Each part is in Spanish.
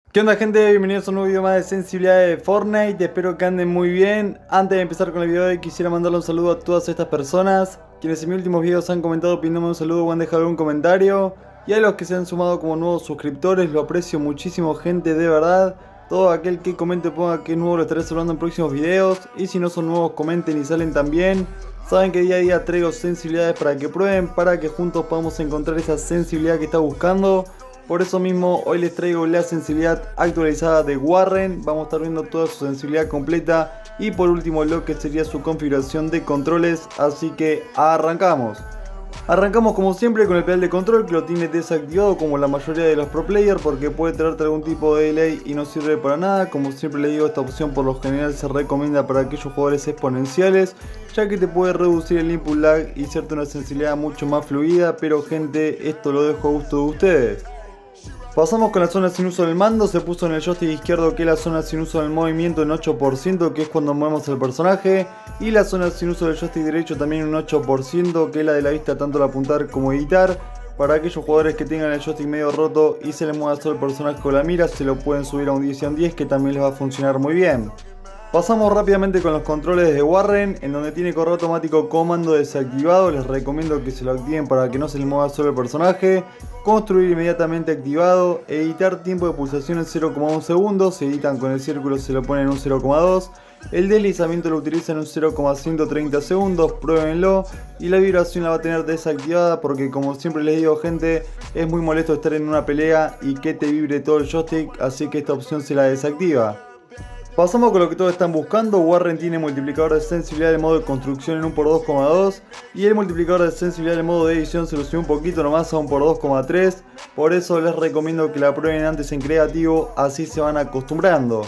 ¿Qué onda, gente? Bienvenidos a un nuevo video más de sensibilidad de Fortnite. Espero que anden muy bien. Antes de empezar con el video de hoy, quisiera mandarle un saludo a todas estas personas quienes en mis últimos videos han comentado pidiéndome un saludo o han dejado algún comentario, y a los que se han sumado como nuevos suscriptores. Lo aprecio muchísimo, gente, de verdad. Todo aquel que comente o ponga que es nuevo lo estaré saludando en próximos videos, y si no son nuevos comenten y salen también. Saben que día a día traigo sensibilidades para que prueben, para que juntos podamos encontrar esa sensibilidad que está buscando. Por eso mismo hoy les traigo la sensibilidad actualizada de Warren. Vamos a estar viendo toda su sensibilidad completa y por último lo que sería su configuración de controles. Así que arrancamos. Arrancamos como siempre con el pedal de control, que lo tiene desactivado como la mayoría de los pro players, porque puede traerte algún tipo de delay y no sirve para nada. Como siempre les digo, esta opción por lo general se recomienda para aquellos jugadores exponenciales, ya que te puede reducir el input lag y hacerte una sensibilidad mucho más fluida. Pero gente, esto lo dejo a gusto de ustedes. Pasamos con la zona sin uso del mando. Se puso en el joystick izquierdo que es la zona sin uso del movimiento en 8%, que es cuando movemos el personaje, y la zona sin uso del joystick derecho también en un 8%, que es la de la vista tanto al apuntar como editar. Para aquellos jugadores que tengan el joystick medio roto y se les mueva solo el personaje con la mira, se lo pueden subir a un 10 y a un 10, que también les va a funcionar muy bien. Pasamos rápidamente con los controles de Warren, en donde tiene correo automático comando desactivado. Les recomiendo que se lo activen para que no se les mueva solo el personaje. Construir inmediatamente activado. Editar tiempo de pulsación en 0,1 segundos. Si editan con el círculo se lo ponen en un 0,2. El deslizamiento lo utilizan en un 0,130 segundos. Pruébenlo. Y la vibración la va a tener desactivada, porque como siempre les digo, gente, es muy molesto estar en una pelea y que te vibre todo el joystick. Así que esta opción se la desactiva. Pasamos con lo que todos están buscando. Warren tiene multiplicador de sensibilidad de modo de construcción en 1x2,2, y el multiplicador de sensibilidad de modo de edición se lo subió un poquito nomás a 1x2,3. Por eso les recomiendo que la prueben antes en creativo, así se van acostumbrando.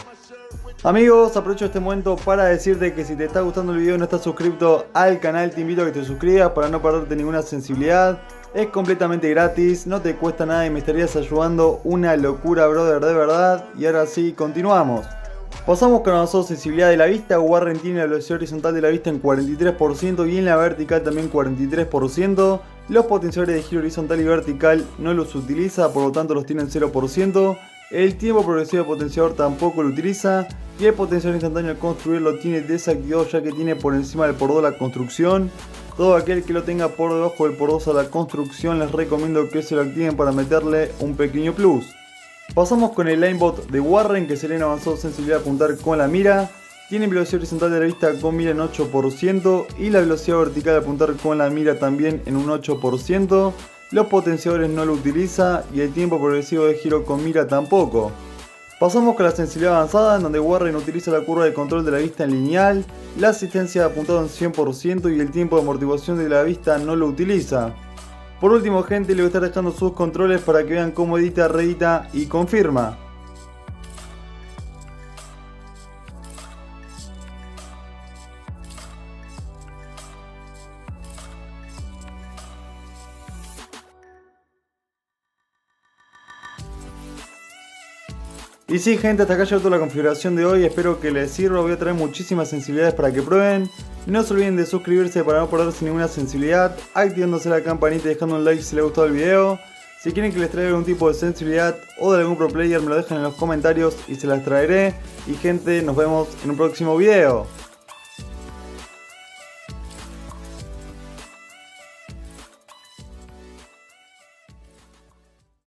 Amigos, aprovecho este momento para decirte que si te está gustando el video y no estás suscrito al canal, te invito a que te suscribas para no perderte ninguna sensibilidad. Es completamente gratis, no te cuesta nada y me estarías ayudando. Una locura, brother, de verdad. Y ahora sí, continuamos. Pasamos con la sensibilidad de la vista. Warren tiene la velocidad horizontal de la vista en 43% y en la vertical también 43%. Los potenciadores de giro horizontal y vertical no los utiliza, por lo tanto los tiene en 0%. El tiempo progresivo de potenciador tampoco lo utiliza. Y el potenciador instantáneo al construir lo tiene desactivado, ya que tiene por encima del por 2 la construcción. Todo aquel que lo tenga por debajo del por 2 a la construcción, les recomiendo que se lo activen para meterle un pequeño plus. Pasamos con el aimbot de Warren, que se le avanzado sensibilidad de apuntar con la mira. Tiene velocidad horizontal de la vista con mira en 8% y la velocidad vertical de apuntar con la mira también en un 8%. Los potenciadores no lo utiliza y el tiempo progresivo de giro con mira tampoco. Pasamos con la sensibilidad avanzada, en donde Warren utiliza la curva de control de la vista en lineal, la asistencia de apuntado en 100% y el tiempo de amortiguación de la vista no lo utiliza. Por último, gente, le voy a estar dejando sus controles para que vean cómo edita, reedita y confirma. Y sí, gente, hasta acá llegó toda la configuración de hoy. Espero que les sirva. Voy a traer muchísimas sensibilidades para que prueben. No se olviden de suscribirse para no perderse ninguna sensibilidad, activándose la campanita y dejando un like si les gustó el video. Si quieren que les traiga algún tipo de sensibilidad o de algún pro player, me lo dejan en los comentarios y se las traeré. Y gente, nos vemos en un próximo video.